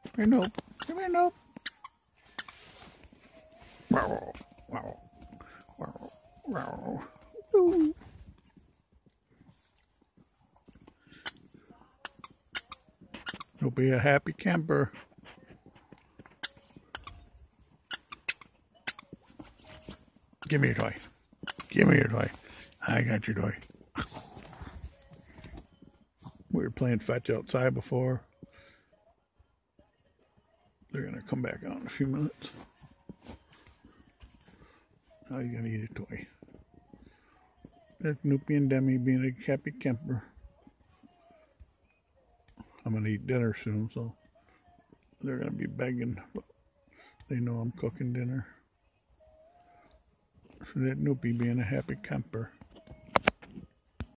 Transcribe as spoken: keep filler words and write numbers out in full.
Come here, Nope. Come here, Nope. Wow, wow, wow, wow. Ooh. You'll be a happy camper. Give me your toy. Give me your toy. I got your toy. We were playing fetch outside before. They're going to come back out in a few minutes. Now you're going to eat a toy. There's Snoopy and Demi being a happy camper. I'm going to eat dinner soon, so they're going to be begging. They know I'm cooking dinner. So that Snoopy being a happy camper.